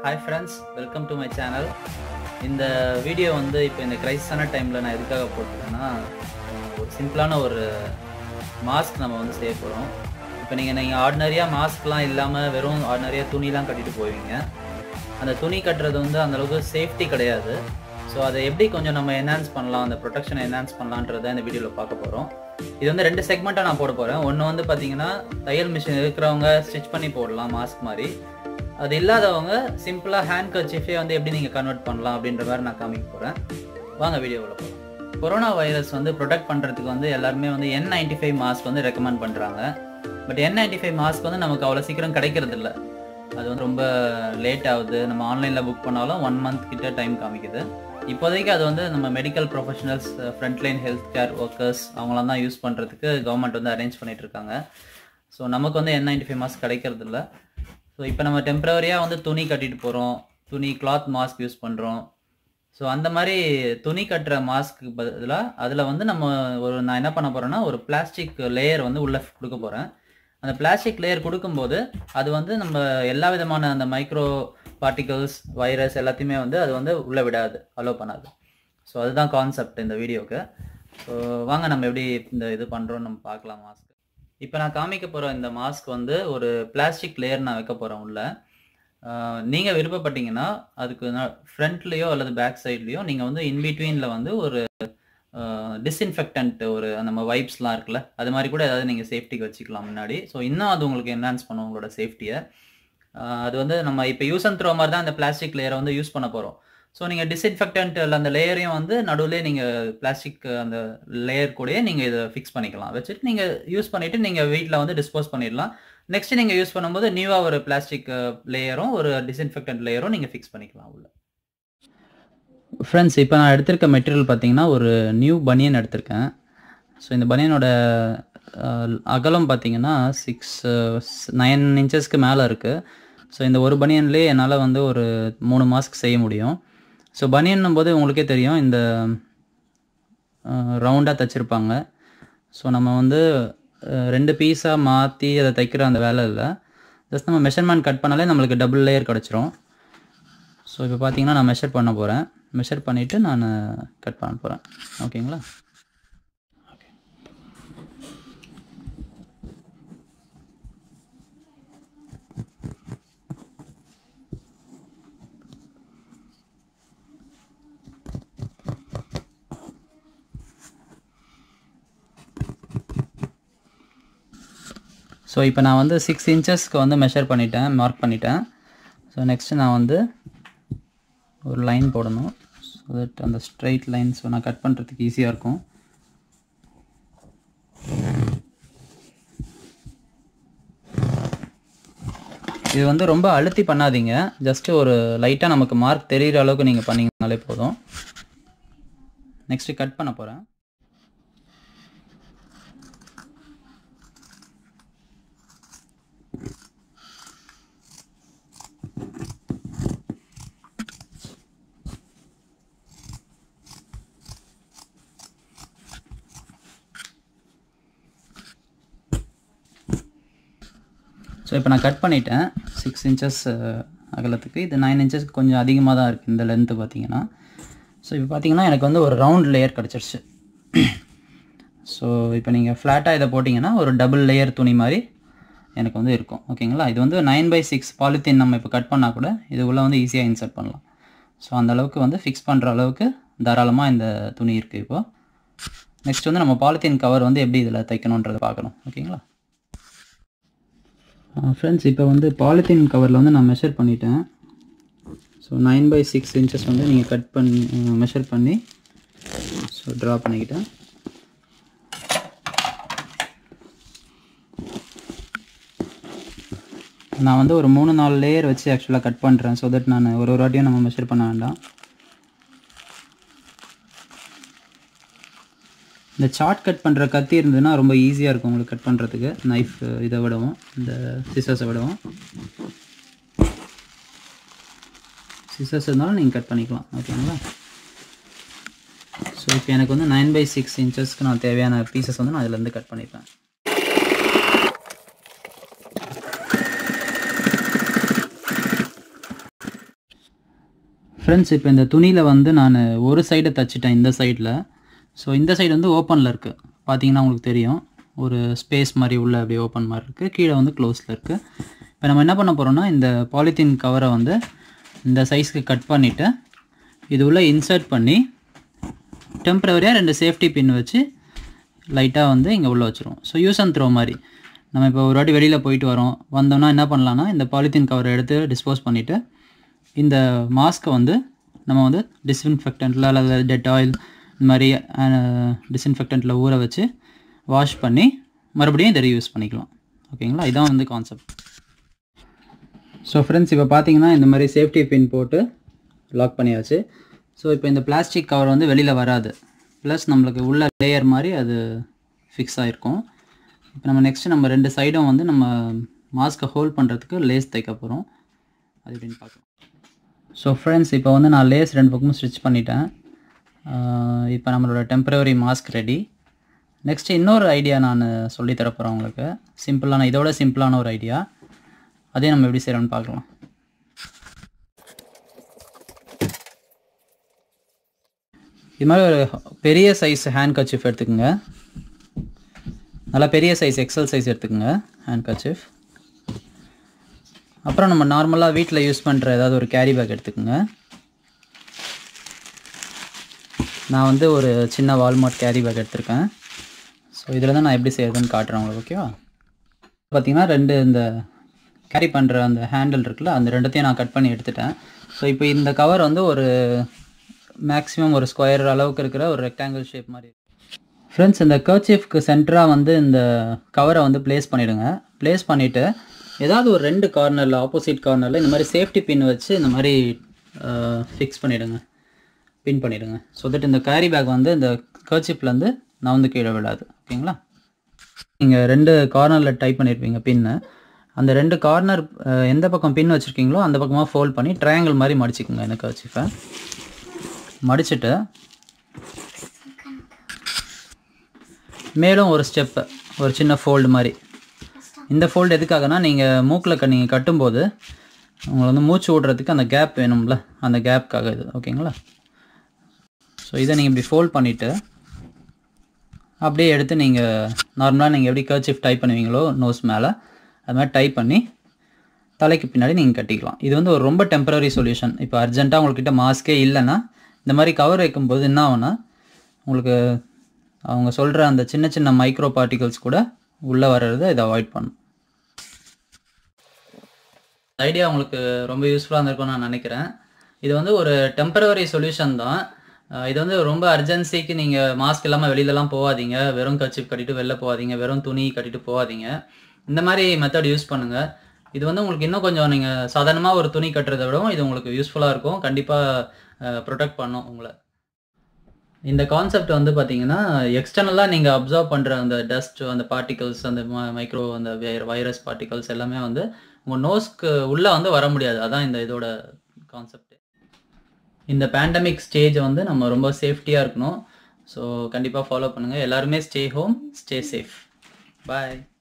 Hi friends, welcome to my channel. இந்த video வந்து இப்போ இந்த கிரைசிஸான டைமில் நான் எதுக்காக போட்டுருக்கேன்னா ஒரு சிம்பிளான ஒரு மாஸ்க் நம்ம வந்து செய்ய போகிறோம். இப்போ நீங்கள் ஆர்டினரியாக மாஸ்க்லாம் இல்லாமல் வெறும் ஆர்டினரியாக துணிலாம் கட்டிட்டு போவீங்க. அந்த துணி கட்டுறது வந்து அந்தளவுக்கு சேஃப்டி கிடையாது. ஸோ அதை எப்படி கொஞ்சம் நம்ம என்ஹான்ஸ் பண்ணலாம், அந்த ப்ரொடெக்ஷனை என்ஹான்ஸ் பண்ணலான்றதை இந்த வீடியோவில் பார்க்க போகிறோம். இது வந்து 2 செக்மெண்ட்டாக நான் போட போகிறேன். ஒன்று வந்து பார்த்தீங்கன்னா தையல் மிஷின் இருக்கிறவங்க ஸ்டிச் பண்ணி போடலாம் மாஸ்க் மாதிரி. அது இல்லாதவங்க சிம்பிளாக ஹேண்ட் கர்ச்சீஃபே வந்து எப்படி நீங்கள் கன்வெர்ட் பண்ணலாம் அப்படின்ற மாதிரி நான் காமிக்க போகிறேன். வாங்க வீடியோவில் போகலாம். கொரோனா வைரஸ் வந்து ப்ரொடெக்ட் பண்ணுறதுக்கு வந்து எல்லாருமே வந்து N95 மாஸ்க் வந்து ரெக்கமெண்ட் பண்ணுறாங்க. பட் N95 மாஸ்க் வந்து நமக்கு அவ்வளோ சீக்கிரம் கிடைக்கிறது இல்லை. அது வந்து ரொம்ப லேட் ஆகுது. நம்ம ஆன்லைனில் புக் பண்ணாலும் 1 மந்த் கிட்ட டைம் காமிக்குது. இப்போதைக்கு அது வந்து நம்ம medical professionals, frontline health care workers அவங்களாம் தான் யூஸ் பண்ணுறதுக்கு கவர்மெண்ட் வந்து அரேஞ்ச் பண்ணிட்டு இருக்காங்க. ஸோ நமக்கு வந்து N95 மாஸ்க் கிடைக்கிறது இல்லை. ஸோ இப்போ நம்ம டெம்பரரியாக வந்து துணி கட்டிட்டு போகிறோம், துணி கிளாத் மாஸ்க் யூஸ் பண்ணுறோம். ஸோ அந்த மாதிரி துணி கட்டுற மாஸ்க்கு பதிலாக அதில் வந்து நான் என்ன பண்ண போகிறேன்னா ஒரு பிளாஸ்டிக் லேயர் வந்து உள்ளே கொடுக்க போகிறேன். அந்த பிளாஸ்டிக் லேயர் கொடுக்கும்போது அது வந்து நம்ம எல்லா விதமான அந்த மைக்ரோ பார்ட்டிகல்ஸ், வைரஸ் எல்லாத்தையுமே வந்து அது வந்து உள்ளே விடாது, அலோவ் பண்ணாது. ஸோ அதுதான் கான்செப்ட் இந்த வீடியோவுக்கு. ஸோ வாங்க நம்ம எப்படி இந்த இது பண்ணுறோன்னு நம்ம பார்க்கலாம். மாஸ்க் இப்போ நான் காமிக்க போகிற இந்த மாஸ்க் வந்து ஒரு பிளாஸ்டிக் லேயர் நான் வைக்க போகிறேன் உள்ள. நீங்கள் விருப்பப்பட்டீங்கன்னா அதுக்கு ஃப்ரண்ட்லேயோ அல்லது பேக் சைட்லேயோ நீங்கள் வந்து இன்பிட்வீனில் வந்து ஒரு டிஸ்இன்ஃபெக்டன்ட் ஒரு நம்ம வைப்ஸ்லாம் இருக்குல்ல, அது மாதிரி கூட ஏதாவது நீங்கள் சேஃப்டிக்கு வச்சுக்கலாம் முன்னாடி. ஸோ இன்னும் அது உங்களுக்கு என்ஹான்ஸ் பண்ணும் உங்களோட சேஃப்டியை. அது வந்து நம்ம இப்போ யூஸ் அண்ட் த்ரோ மாதிரி தான் அந்த பிளாஸ்டிக் லேயரை வந்து யூஸ் பண்ண போகிறோம். ஸோ நீங்கள் டிஸ்இன்ஃபெக்டன்ட் அந்த லேயரையும் வந்து நடுவில் நீங்கள் பிளாஸ்டிக் அந்த லேயர் கூடயே நீங்கள் இதை ஃபிக்ஸ் பண்ணிக்கலாம். வச்சுட்டு நீங்கள் யூஸ் பண்ணிவிட்டு நீங்கள் வீட்டில் வந்து டிஸ்போஸ் பண்ணிடலாம். நெக்ஸ்ட் நீங்கள் யூஸ் பண்ணும்போது நியூவாக ஒரு பிளாஸ்டிக் லேயரும் ஒரு டிஸ்இன்ஃபெக்டன்ட் லேயரும் நீங்கள் ஃபிக்ஸ் பண்ணிக்கலாம் உள்ள. ஃப்ரெண்ட்ஸ், இப்போ நான் எடுத்திருக்க மெட்டீரியல் பார்த்தீங்கன்னா ஒரு நியூ பனியன் எடுத்திருக்கேன். ஸோ இந்த பனியனோட அகலம் பார்த்தீங்கன்னா 9 இன்ச்சஸ்க்கு மேலே இருக்குது. ஸோ இந்த ஒரு பனியன்லேயே என்னால் வந்து ஒரு 3 மாஸ்க் செய்ய முடியும். ஸோ பனியன்னும் போது உங்களுக்கே தெரியும், இந்த ரவுண்டாக தைச்சிருப்பாங்க. ஸோ நம்ம வந்து 2 பீஸாக மாற்றி அதை தைக்கிற அந்த வேலை இல்லை. ஜஸ்ட் நம்ம மெஷர்மெண்ட் கட் பண்ணாலே நம்மளுக்கு டபுள் லேயர் கிடச்சிரும். ஸோ இப்போ பார்த்தீங்கன்னா நான் மெஷர் பண்ண போகிறேன். மெஷர் பண்ணிவிட்டு நான் கட் பண்ண போகிறேன். ஓகேங்களா? ஸோ இப்போ நான் வந்து 6 இன்ச்சஸ்க்கு வந்து மெஷர் பண்ணிட்டேன், மார்க் பண்ணிட்டேன். ஸோ நெக்ஸ்ட்டு நான் வந்து ஒரு லைன் போடணும். ஸோ தட் அந்த ஸ்ட்ரைட் லைன் ஸோ நான் கட் பண்ணுறதுக்கு ஈஸியாக இருக்கும். இது வந்து ரொம்ப அழுத்தி பண்ணாதீங்க. ஜஸ்ட்டு ஒரு லைட்டாக நமக்கு மார்க் தெரிகிற அளவுக்கு நீங்கள் பண்ணிங்கனாலே போதும். நெக்ஸ்ட்டு கட் பண்ண போகிறேன். ஸோ இப்போ நான் கட் பண்ணிட்டேன் 6 இன்ச்சஸ் அகலத்துக்கு. இது 9 இன்ச்சஸ்க்கு கொஞ்சம் அதிகமாக தான் இருக்குது இந்த லென்த்து பார்த்தீங்கன்னா. ஸோ இப்போ பார்த்தீங்கன்னா எனக்கு வந்து ஒரு ரவுண்ட் லேயர் கிடச்சிருச்சு. ஸோ இப்போ நீங்கள் ஃப்ளாட்டாக இதை போட்டிங்கன்னா ஒரு டபுள் லேயர் துணி மாதிரி எனக்கு வந்து இருக்கும். ஓகேங்களா? இது வந்து 9/6 பாலித்தீன் நம்ம இப்போ கட் பண்ணால் கூட இது உள்ளே வந்து ஈஸியாக இன்சர்ட் பண்ணலாம். ஸோ அந்தளவுக்கு வந்து ஃபிக்ஸ் பண்ணுற அளவுக்கு தாராளமாக இந்த துணி இருக்குது. இப்போது நெக்ஸ்ட் வந்து நம்ம பாலித்தீன் கவர் வந்து எப்படி இதில் தைக்கணுன்றதை பார்க்கணும். ஓகேங்களா? ஃப்ரெண்ட்ஸ், இப்போ வந்து பாலித்தீன் கவரில் வந்து நான் மெஷர் பண்ணிட்டேன். ஸோ 9/6 இன்ச்சஸ் வந்து நீங்கள் கட் பண்ணி மெஷர் பண்ணி ஸோ ட்ரா பண்ணிக்கிட்டேன். நான் வந்து ஒரு 3-4 லேயர் வச்சு ஆக்சுவலாக கட் பண்ணுறேன். ஸோ தட் நான் ஒரு வாட்டியும் நம்ம மெஷர் பண்ண வேண்டாம். இந்த சார்ட் கட் பண்ணுற கத்தி இருந்ததுன்னா ரொம்ப ஈஸியாக இருக்கும் உங்களுக்கு கட் பண்ணுறதுக்கு. நைஃப் இதை விடவும், இந்த சிசர்ஸை விடவும். சிசர்ஸ் இருந்தாலும் நீங்கள் கட் பண்ணிக்கலாம். ஓகேங்களா? ஸோ இப்போ எனக்கு வந்து 9/6 இன்ச்சஸ்க்கு நான் தேவையான பீசஸ் வந்து நான் அதிலேருந்து கட் பண்ணிப்பேன். ஃப்ரெண்ட்ஸ், இப்போ இந்த துணியில் வந்து நான் ஒரு சைடை தச்சிட்டேன் இந்த சைடில். ஸோ இந்த சைடு வந்து ஓப்பனில் இருக்குது. பார்த்தீங்கன்னா உங்களுக்கு தெரியும், ஒரு ஸ்பேஸ் மாதிரி உள்ள அப்படியே ஓப்பன் மாதிரி இருக்குது, கீழே வந்து க்ளோஸில் இருக்குது. இப்போ நம்ம என்ன பண்ண போகிறோம்னா, இந்த பாலித்தீன் கவரை வந்து இந்த சைஸ்க்கு கட் பண்ணிவிட்டு இது உள்ளே இன்சர்ட் பண்ணி டெம்பரவரியாக 2 சேஃப்டி பின் வச்சு லைட்டாக வந்து இங்கே உள்ளே வச்சுருவோம். ஸோ யூஸ் அண்ட் த்ரோ மாதிரி. நம்ம இப்போ ஒரு வாட்டி வெளியில் போயிட்டு வந்தோம்னா என்ன பண்ணலான்னா, இந்த பாலித்தீன் கவரை எடுத்து டிஸ்போஸ் பண்ணிவிட்டு இந்த மாஸ்க்கை வந்து நம்ம வந்து டிஸ்இன்ஃபெக்டண்ட்டில் அல்லது டெட்டாயில் இந்த மாதிரி டிஸ்இன்ஃபெக்டண்ட்டில் ஊற வச்சு வாஷ் பண்ணி மறுபடியும் இதை ரீயூஸ் பண்ணிக்கலாம். ஓகேங்களா, இதான் வந்து கான்செப்ட். ஸோ ஃப்ரெண்ட்ஸ், இப்போ பார்த்தீங்கன்னா இந்த மாதிரி சேஃப்டி பின் போட்டு லாக் பண்ணியாச்சு. ஸோ இப்போ இந்த பிளாஸ்டிக் கவர் வந்து வெளியில் வராது, ப்ளஸ் நம்மளுக்கு உள்ள லேயர் மாதிரி அது ஃபிக்ஸ் ஆகிருக்கும். இப்போ நம்ம நெக்ஸ்ட்டு நம்ம 2 சைடும் வந்து நம்ம மாஸ்க்கை ஹோல்ட் பண்ணுறதுக்கு லேஸ் தைக்க போகிறோம். அது எப்படின்னு பார்க்கலாம். ஸோ ஃப்ரெண்ட்ஸ், இப்போ வந்து நான் லேஸ் 2 பக்கமும் ஸ்டிச் பண்ணிட்டேன். இப்போ நம்மளோட டெம்பரவரி மாஸ்க் ரெடி. நெக்ஸ்ட்டு இன்னொரு ஐடியா நான் சொல்லித்தர போகிறேன் உங்களுக்கு. சிம்பிளான, இதோட சிம்பிளான ஒரு ஐடியா. அதே நம்ம எப்படி செய்கிறோம்னு பார்க்கலாம். இது மாதிரி ஒரு பெரிய சைஸ் ஹேண்ட் கர்ச்சீஃப் எடுத்துக்கோங்க. நல்லா பெரிய சைஸ் எக்ஸல் சைஸ் எடுத்துக்கோங்க ஹேண்ட் கர்ச்சீஃப். அப்புறம் நம்ம நார்மலாக வீட்டில் யூஸ் பண்ணுற ஏதாவது ஒரு கேரி பேக் எடுத்துக்கோங்க. நான் வந்து ஒரு சின்ன வால்மார்ட் கேரி பேக் எடுத்திருக்கேன். ஸோ இதில் தான் நான் எப்படி செய்யறதுன்னு காட்டுறேன் உங்களுக்கு. ஓகேவா, பார்த்தீங்கன்னா 2 இந்த கேரி பண்ணுற அந்த ஹேண்டில் இருக்குல்ல, அந்த 2த்தையும் நான் கட் பண்ணி எடுத்துட்டேன். ஸோ இப்போ இந்த கவர் வந்து ஒரு மேக்ஸிமம் ஒரு ஸ்கொயர் அளவுக்கு இருக்கிற ஒரு ரெக்டாங்கிள் ஷேப் மாதிரி. ஃப்ரெண்ட்ஸ், இந்த கர்ச்சீஃப்க்கு சென்டராக வந்து இந்த கவரை வந்து ப்ளேஸ் பண்ணிவிடுங்க. ப்ளேஸ் பண்ணிவிட்டு ஏதாவது ஒரு 2 கார்னரில், ஆப்போசிட் கார்னரில் இந்த மாதிரி சேஃப்டி பின் வச்சு இந்த மாதிரி ஃபிக்ஸ் பண்ணிவிடுங்க, பின் பண்ணிவிடுங்க. ஸோ தட் இந்த கேரி பேக் வந்து இந்த கர்ச்சீஃப்லேருந்து நான் வந்து கீழே விடாது. ஓகேங்களா, நீங்கள் 2 கார்னரில் டைப் பண்ணியிருப்பீங்க பின்னு. அந்த 2 கார்னர் எந்த பக்கம் பின் வச்சுருக்கீங்களோ அந்த பக்கமாக ஃபோல்ட் பண்ணி ட்ரையாங்கிள் மாதிரி மடிச்சிக்கோங்க. இந்த கர்ச்சீஃபை மடிச்சுட்டு மேலும் ஒரு ஸ்டெப்பு, ஒரு சின்ன ஃபோல்டு மாதிரி. இந்த ஃபோல்டு எதுக்காகனா, நீங்கள் மூக்கில் நீங்கள் கட்டும்போது உங்களை வந்து மூச்சு விடுறதுக்கு அந்த கேப் வேணும்ல, அந்த கேப்புக்காக இது. ஓகேங்களா, ஸோ இதை நீங்கள் இப்படி ஃபோல்ட் பண்ணிவிட்டு அப்படியே எடுத்து நீங்கள் நார்மலாக நீங்கள் எப்படி கர்ச்சீஃப் டைப் பண்ணுவீங்களோ நோஸ் மேலே, அது மாதிரி டைப் பண்ணி தலைக்கு பின்னாடி நீங்கள் கட்டிக்கலாம். இது வந்து ஒரு ரொம்ப டெம்பரரி சொல்யூஷன். இப்போ அர்ஜென்ட்டாக உங்கள்கிட்ட மாஸ்க்கே இல்லைன்னா இந்த மாதிரி கவர் வைக்கும்போது என்ன ஆகும்னா, உங்களுக்கு அவங்க சொல்கிற அந்த சின்ன சின்ன மைக்ரோ பார்ட்டிகல்ஸ் கூட உள்ளே வர்றதை இதை அவாய்ட் பண்ணும். ஐடியா உங்களுக்கு ரொம்ப யூஸ்ஃபுல்லாக இருந்திருக்கும்னு நான் நினைக்கிறேன். இது வந்து ஒரு டெம்பரவரி சொல்யூஷன் தான். இது வந்து ரொம்ப அர்ஜென்சிக்கு நீங்கள் மாஸ்க் இல்லாமல் வெளியிலலாம் போகாதீங்க, வெறும் கர்ச்சீஃப் கட்டிட்டு வெளில போகாதீங்க, வெறும் துணி கட்டிட்டு போகாதீங்க. இந்த மாதிரி மெத்தட் யூஸ் பண்ணுங்கள். இது வந்து உங்களுக்கு இன்னும் கொஞ்சம் நீங்கள் சாதாரணமாக ஒரு துணி கட்டுறதை விடவும் இது உங்களுக்கு யூஸ்ஃபுல்லாக இருக்கும். கண்டிப்பாக ப்ரொடெக்ட் பண்ணும் உங்களை. இந்த கான்செப்ட் வந்து பார்த்தீங்கன்னா, எக்ஸ்டர்னலாக நீங்கள் அப்சர்வ் பண்ணுற அந்த டஸ்ட், அந்த பார்ட்டிகல்ஸ், அந்த மைக்ரோ அந்த வைரஸ் பார்ட்டிகல்ஸ் எல்லாமே வந்து உங்கள் நோஸ்க்கு உள்ளே வந்து வர முடியாது. அதான் இந்த இதோட கான்செப்ட். இந்த பேண்டமிக் ஸ்டேஜை வந்து நம்ம ரொம்ப சேஃப்டியாக இருக்கணும். ஸோ கண்டிப்பாக ஃபாலோ பண்ணுங்கள். எல்லாருமே ஸ்டே ஹோம், ஸ்டே சேஃப். பாய்.